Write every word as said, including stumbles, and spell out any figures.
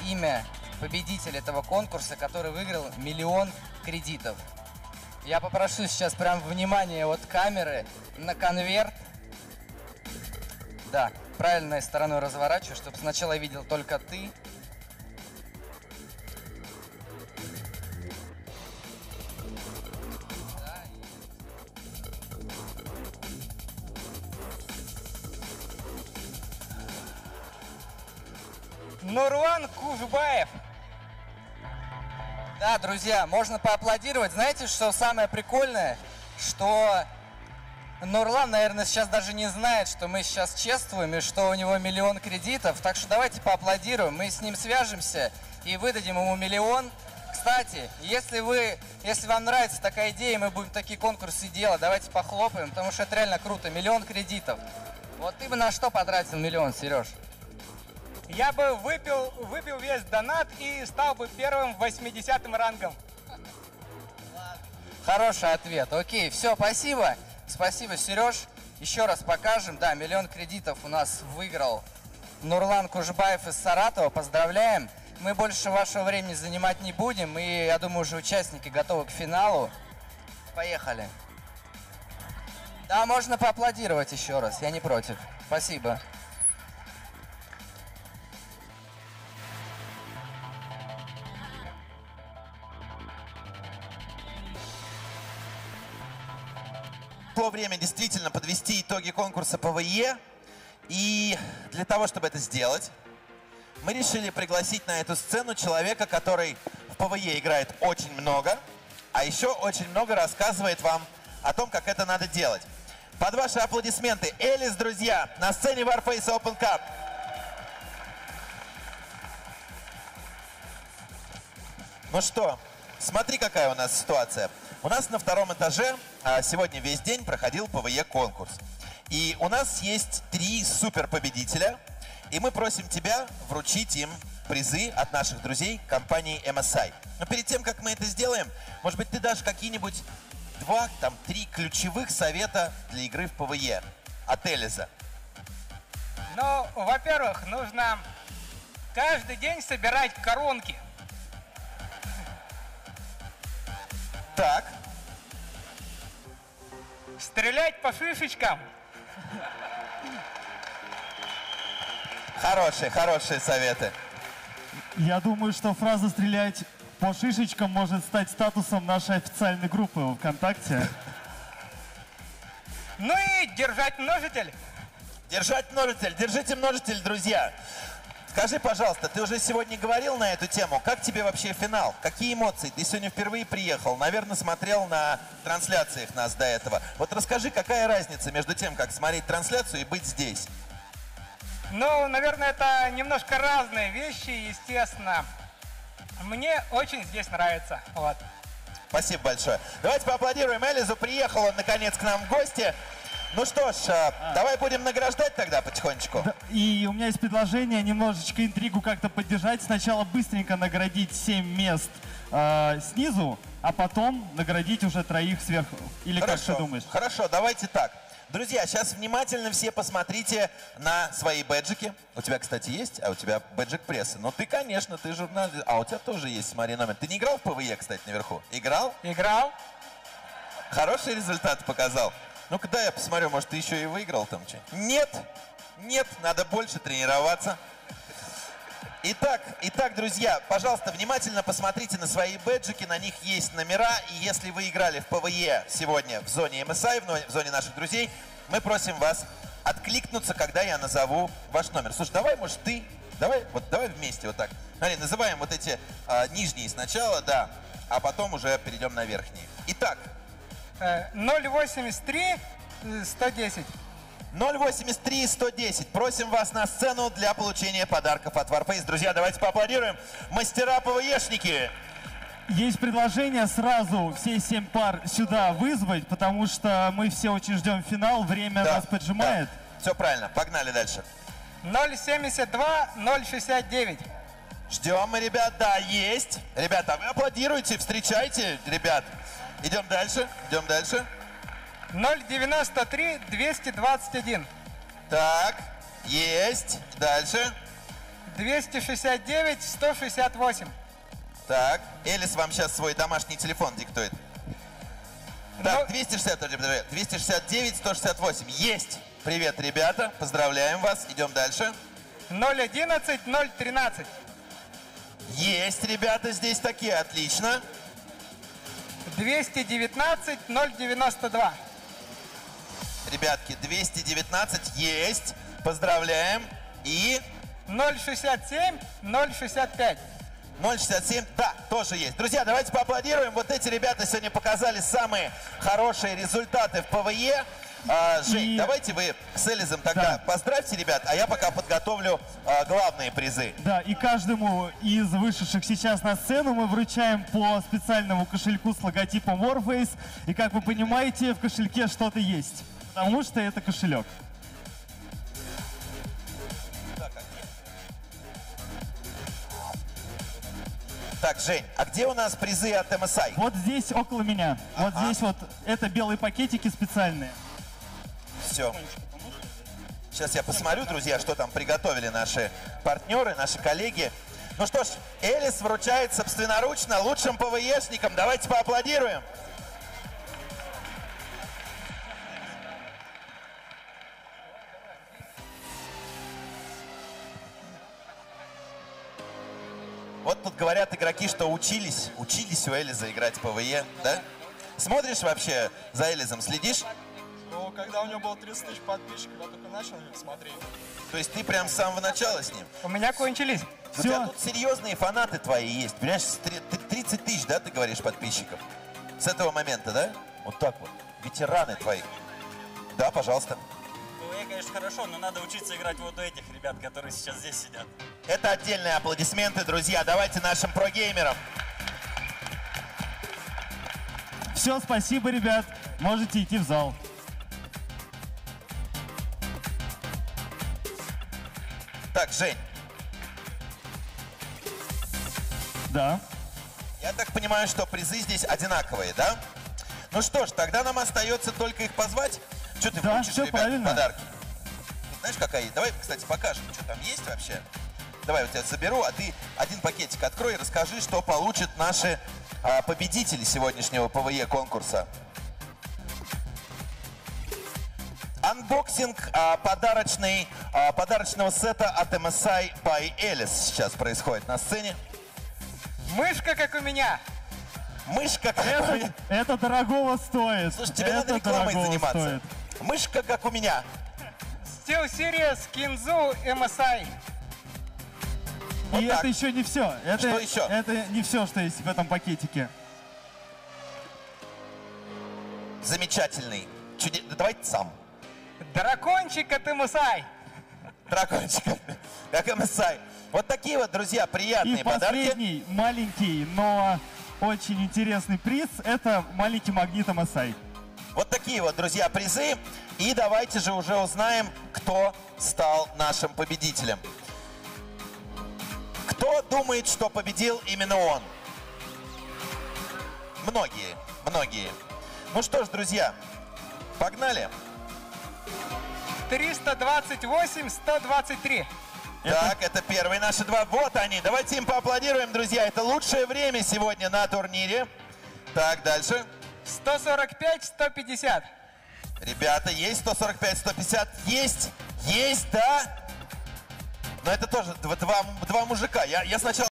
имя победителя этого конкурса, который выиграл миллион кредитов. Я попрошу сейчас прям внимание от камеры на конверт. Да, правильной стороной разворачиваю, чтобы сначала видел только ты. Нурлан Кужбаев. Да, друзья, можно поаплодировать. Знаете, что самое прикольное? Что Нурлан, наверное, сейчас даже не знает, что мы сейчас чествуем и что у него миллион кредитов. Так что давайте поаплодируем. Мы с ним свяжемся и выдадим ему миллион. Кстати, если вы, если вам нравится такая идея, мы будем такие конкурсы делать, давайте похлопаем, потому что это реально круто. Миллион кредитов. Вот ты бы на что потратил миллион, Сереж? Я бы выпил, выпил весь донат и стал бы первым восьмидесятым рангом. Хороший ответ. Окей, все, спасибо. Спасибо, Сереж. Еще раз покажем. Да, миллион кредитов у нас выиграл Нурлан Кужбаев из Саратова. Поздравляем. Мы больше вашего времени занимать не будем. И, я думаю, уже участники готовы к финалу. Поехали. Да, можно поаплодировать еще раз. Я не против. Спасибо. Пришло время действительно подвести итоги конкурса ПВЕ. И для того, чтобы это сделать, мы решили пригласить на эту сцену человека, который в ПВЕ играет очень много, а еще очень много рассказывает вам о том, как это надо делать. Под ваши аплодисменты Элис, друзья, на сцене Warface Open Cup. Ну что, смотри, какая у нас ситуация. У нас на втором этаже а, сегодня весь день проходил ПВЕ конкурс. И у нас есть три супер победителя. И мы просим тебя вручить им призы от наших друзей компании эм эс ай. Но перед тем, как мы это сделаем, может быть, ты дашь какие-нибудь два, там, три ключевых совета для игры в ПВЕ от Элиза. Ну, во-первых, нужно каждый день собирать коронки. Так. Стрелять по шишечкам. Хорошие, хорошие советы. Я думаю, что фраза «стрелять по шишечкам» может стать статусом нашей официальной группы ВКонтакте. Ну и держать множитель. Держать множитель. Держите множитель, друзья. Скажи, пожалуйста, ты уже сегодня говорил на эту тему. Как тебе вообще финал? Какие эмоции? Ты сегодня впервые приехал, наверное, смотрел на трансляциях нас до этого. Вот расскажи, какая разница между тем, как смотреть трансляцию и быть здесь? Ну, наверное, это немножко разные вещи, естественно. Мне очень здесь нравится. Вот. Спасибо большое. Давайте поаплодируем Элизу. Приехал он, наконец, к нам в гости. Ну что ж, а. давай будем награждать тогда потихонечку. Да, и у меня есть предложение немножечко интригу как-то поддержать. Сначала быстренько наградить семь мест э, снизу, а потом наградить уже троих сверху. Или Хорошо. как ты думаешь? Хорошо, давайте так. Друзья, сейчас внимательно все посмотрите на свои бэджики. У тебя, кстати, есть? А у тебя бэджик прессы. Ну ты, конечно, ты журналист. А у тебя тоже есть, смотри, номер. Ты не играл в ПВЕ, кстати, наверху? Играл? Играл. Хороший результат показал. Ну-ка, дай я посмотрю, может, ты еще и выиграл там что? Нет, нет, надо больше тренироваться. Итак, итак, друзья, пожалуйста, внимательно посмотрите на свои бэджики, на них есть номера. И если вы играли в ПВЕ сегодня в зоне эм эс ай, в зоне наших друзей, мы просим вас откликнуться, когда я назову ваш номер. Слушай, давай, может, ты, давай, вот давай вместе вот так. Смотри, называем вот эти а, нижние сначала, да, а потом уже перейдем на верхние. Итак. ноль восемьдесят три сто десять. ноль восемьдесят три сто десять. Просим вас на сцену для получения подарков от Warface. Друзья, давайте поаплодируем. Мастера ПВЕшники. Есть предложение сразу все семь пар сюда вызвать, потому что мы все очень ждем финал, время да, нас поджимает. Да. Все правильно, погнали дальше. ноль семьдесят два ноль шестьдесят девять. Ждем мы, ребят, да, есть. Ребята, вы аплодируйте, встречайте, ребят. Идем дальше, идем дальше. ноль девяносто три двести двадцать один. Так, есть. Дальше. двести шестьдесят девять сто шестьдесят восемь. Так, Элис вам сейчас свой домашний телефон диктует. Так, Ну- двести шестьдесят, двести шестьдесят девять сто шестьдесят восемь. Есть! Привет, ребята, поздравляем вас. Идем дальше. ноль одиннадцать ноль тринадцать. Есть, ребята, здесь такие, отлично. двести девятнадцать ноль девяносто два. Ребятки, двести девятнадцать есть. Поздравляем. И ноль шестьдесят семь ноль шестьдесят пять. ноль шестьдесят семь, да, тоже есть. Друзья, давайте поаплодируем. Вот эти ребята сегодня показали самые хорошие результаты в ПВЕ. А, Жень, И- давайте вы с Элизом тогда Да. поздравьте ребят, а я пока подготовлю а, главные призы. Да, и каждому из вышедших сейчас на сцену мы вручаем по специальному кошельку с логотипом Warface. И как вы понимаете, в кошельке что-то есть, потому что это кошелек. Так, Жень, а где у нас призы от эм эс ай? Вот здесь около меня. Вот Ага. здесь вот это белые пакетики специальные. Все. Сейчас я посмотрю, друзья, что там приготовили наши партнеры, наши коллеги. Ну что ж, Элис вручает собственноручно лучшим ПВЕшникам. Давайте поаплодируем. Вот тут говорят игроки, что учились, учились у Элиза играть в ПВЕ, да? Смотришь вообще за Элизом, следишь? Ну, когда у него было тридцать тысяч подписчиков, я только начал их смотреть. То есть ты прям с самого начала с ним? У меня кончились. У тебя Все. тут серьезные фанаты твои есть. Понимаешь, с три- ты тридцать тысяч, да, ты говоришь, подписчиков? С этого момента, да? Вот так вот. Ветераны твои. Да, пожалуйста. ПВЕ, конечно, хорошо, но надо учиться играть вот у этих ребят, которые сейчас здесь сидят. Это отдельные аплодисменты, друзья. Давайте нашим прогеймерам. Все, спасибо, ребят. Можете идти в зал. Так, Жень, Да. я так понимаю, что призы здесь одинаковые, да? Ну что ж, тогда нам остается только их позвать. Что ты Да, вручишь, всё ребят, правильно. подарки? Тут знаешь, какая есть? Давай, кстати, покажем, что там есть вообще. Давай, я тебя заберу, а ты один пакетик открой и расскажи, что получат наши а, победители сегодняшнего ПВЕ конкурса. Анбоксинг а, подарочный, а, подарочного сета от эм эс ай by Элис сейчас происходит на сцене. Мышка, как у меня. Мышка, как у Это, меня. это дорогого стоит. Слушай, тебе это надо рекламой дорогого заниматься. стоит. Мышка, как у меня. Steel Series Kinzu эм эс ай. Вот И так. это еще не все. Это, Что еще? Это не все, что есть в этом пакетике. Замечательный. Чуде... Да давайте сам. Дракончик от эм эс ай. Дракончик, как эм эс ай. Вот такие вот, друзья, приятные И подарки. последний маленький, но очень интересный приз – это маленький магнит эм эс ай. Вот такие вот, друзья, призы. И давайте же уже узнаем, кто стал нашим победителем. Кто думает, что победил именно он? Многие, многие. Ну что ж, друзья, погнали. триста двадцать восемь сто двадцать три. Так, это первые наши два. Вот они. Давайте им поаплодируем, друзья. Это лучшее время сегодня на турнире. Так, дальше. сто сорок пять сто пятьдесят. Ребята, есть сто сорок пять сто пятьдесят? Есть, есть, да. Но это тоже два, два, два мужика. Я, я сначала...